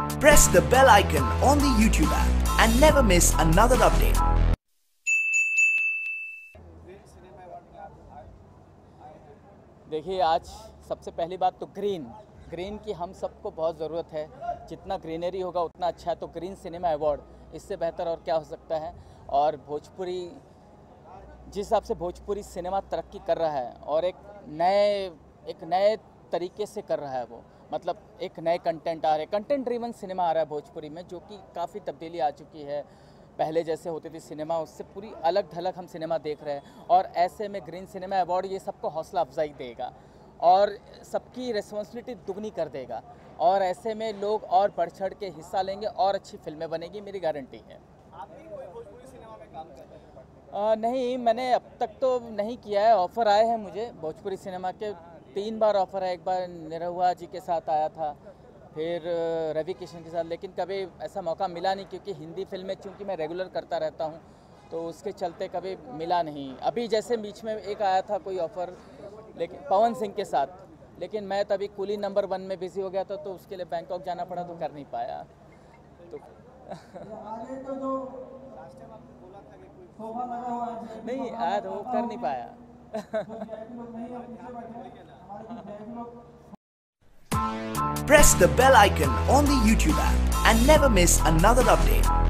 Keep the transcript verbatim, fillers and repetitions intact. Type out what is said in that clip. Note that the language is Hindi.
Press the bell icon on the YouTube app and never miss another update. देखिए, आज सबसे पहली बात तो ग्रीन ग्रीन की हम सबको बहुत ज़रूरत है। जितना ग्रीनरी होगा उतना अच्छा है। तो ग्रीन सिनेमा अवार्ड इससे बेहतर और क्या हो सकता है। और भोजपुरी जिस हिसाब से भोजपुरी सिनेमा तरक्की कर रहा है और एक नए एक नए तरीके से कर रहा है, वो मतलब एक नए कंटेंट आ रहे कंटेंट ड्रिवन सिनेमा आ रहा है भोजपुरी में, जो कि काफ़ी तब्दीली आ चुकी है। पहले जैसे होती थी सिनेमा, उससे पूरी अलग थलग हम सिनेमा देख रहे हैं। और ऐसे में ग्रीन सिनेमा अवार्ड ये सबको हौसला अफजाई देगा और सबकी रिस्पॉन्सिबिलिटी दुगनी कर देगा। और ऐसे में लोग और बढ़ चढ़ के हिस्सा लेंगे और अच्छी फिल्में बनेगी, मेरी गारंटी है। आप भी कोई भोजपुरी सिनेमा में काम कर रहे हैं? आ, नहीं, मैंने अब तक तो नहीं किया है। ऑफ़र आए हैं मुझे भोजपुरी सिनेमा के, तीन बार ऑफ़र है। एक बार निरहुआ जी के साथ आया था, फिर रवि किशन के साथ, लेकिन कभी ऐसा मौका मिला नहीं, क्योंकि हिंदी फिल्में चूँकि मैं रेगुलर करता रहता हूँ तो उसके चलते कभी मिला नहीं। अभी जैसे बीच में एक आया था कोई ऑफ़र, लेकिन पवन सिंह के साथ, लेकिन मैं तभी कुली नंबर वन में बिज़ी हो गया था, तो उसके लिए बैंकॉक जाना पड़ा तो कर नहीं पाया। तो नहीं, आज वो कर नहीं पाया। Press the bell icon on the YouTube app and never miss another update.